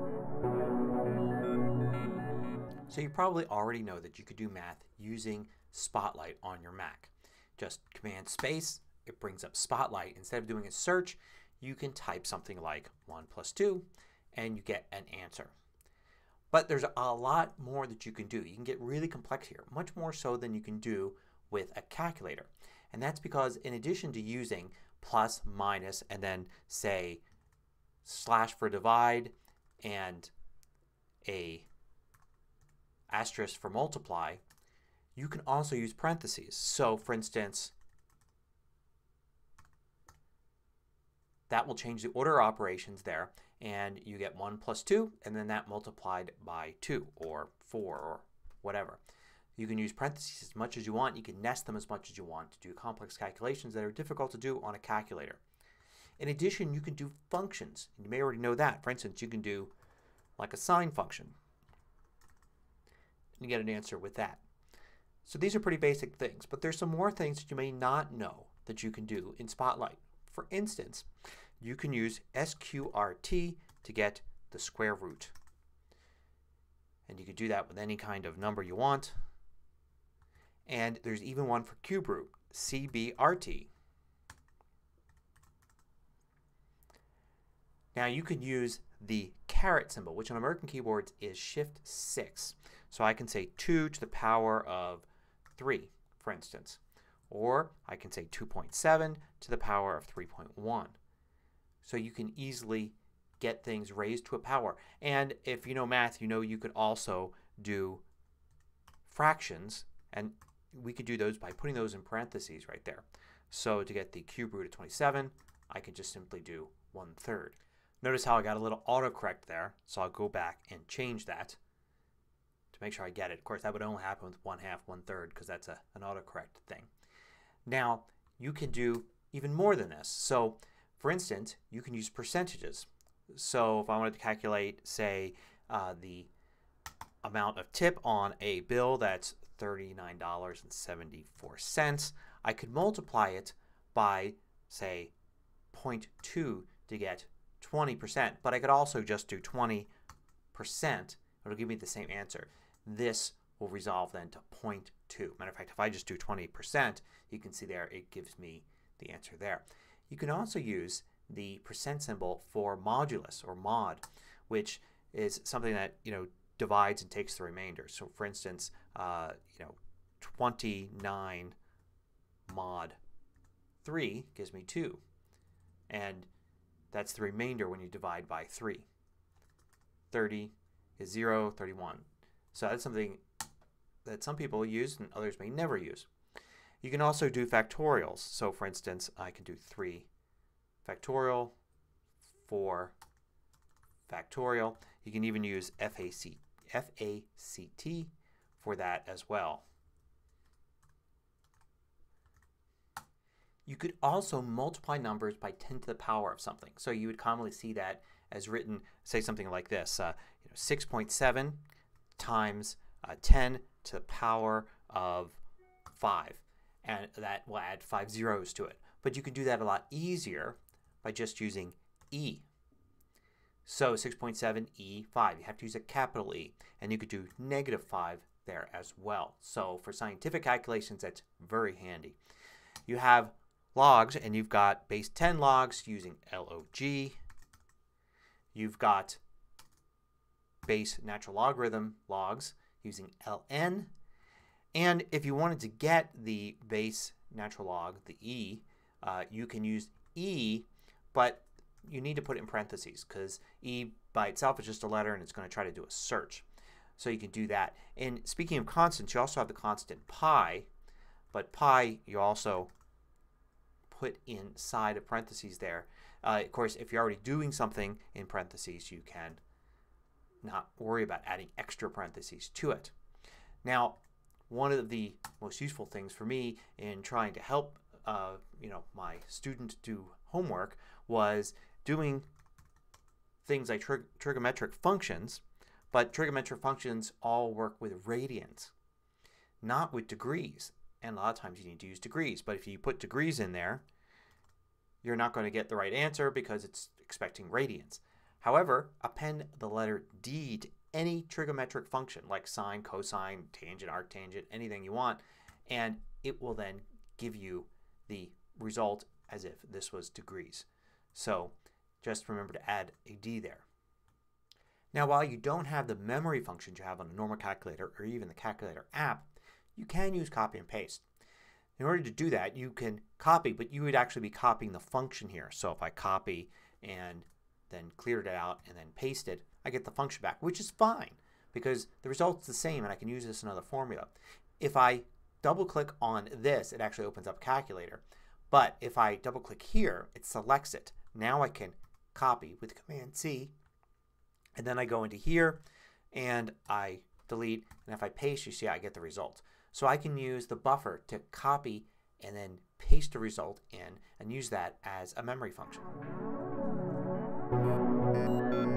So you probably already know that you could do math using Spotlight on your Mac. Just Command Space, it brings up Spotlight. Instead of doing a search, you can type something like 1 plus 2 and you get an answer. But there's a lot more that you can do. You can get really complex here, much more so than you can do with a calculator. And that's because in addition to using plus, minus, and then say slash for divide and a asterisk for multiply, you can also use parentheses. So for instance, that will change the order of operations there and you get 1 plus 2 and then that multiplied by 2 or 4 or whatever. You can use parentheses as much as you want. You can nest them as much as you want to do complex calculations that are difficult to do on a calculator. In addition, you can do functions. You may already know that. For instance, you can do like a sine function. You get an answer with that. So these are pretty basic things, but there's some more things that you may not know that you can do in Spotlight. For instance, you can use SQRT to get the square root. And you can do that with any kind of number you want. And there's even one for cube root, CBRT. Now you can use the caret symbol, which on American keyboards is Shift 6. So I can say 2 to the power of 3, for instance. Or I can say 2.7 to the power of 3.1. So you can easily get things raised to a power. And if you know math, you know you could also do fractions. And we could do those by putting those in parentheses right there. So to get the cube root of 27, I can just simply do 1/3. Notice how I got a little autocorrect there. So I'll go back and change that to make sure I get it. Of course, that would only happen with 1/2, 1/3 because that's an autocorrect thing. Now, you can do even more than this. So, for instance, you can use percentages. So if I wanted to calculate, say, the amount of tip on a bill that's $39.74, I could multiply it by, say, 0.2 to get 20%. But I could also just do 20%. It'll give me the same answer. This will resolve then to 0.2. Matter of fact, if I just do 20%, you can see there it gives me the answer there. You can also use the percent symbol for modulus or mod, which is something that divides and takes the remainder. So for instance, 29 mod 3 gives me 2. And that's the remainder when you divide by 3. 30 is 0, 31. So that's something that some people use and others may never use. You can also do factorials. So for instance, I can do 3 factorial, 4 factorial. You can even use FACT for that as well. You could also multiply numbers by 10 to the power of something. So you would commonly see that as written, say something like this, 6.7 times 10 to the power of 5. And that will add 5 zeros to it. But you can do that a lot easier by just using E. So 6.7 E5. You have to use a capital E. And you could do -5 there as well. So for scientific calculations, that's very handy. You have logs, and you've got base 10 logs using log. You've got base natural logarithm logs using ln. And if you wanted to get the base natural log, the e, you can use e, but you need to put it in parentheses because e by itself is just a letter and it's going to try to do a search. So you can do that. And speaking of constants, you also have the constant pi, but pi you also put inside of parentheses there. Of course, if you're already doing something in parentheses, you can not worry about adding extra parentheses to it. Now, one of the most useful things for me in trying to help my student do homework was doing things like trigonometric functions, but trigonometric functions all work with radians, not with degrees. And a lot of times you need to use degrees, but if you put degrees in there, you're not going to get the right answer because it's expecting radians. However, append the letter D to any trigonometric function like sine, cosine, tangent, arctangent, anything you want, and it will then give you the result as if this was degrees. So just remember to add a D there. Now while you don't have the memory functions you have on a normal calculator or even the calculator app, you can use copy and paste. In order to do that you can copy, but you would actually be copying the function here. So if I copy and then cleared it out and then paste it, I get the function back, which is fine because the result's the same and I can use this in another formula. If I double click on this it actually opens up a calculator, but if I double click here it selects it. Now I can copy with Command C and then I go into here and I delete, and if I paste you see I get the result. So I can use the buffer to copy and then paste the result in and use that as a memory function.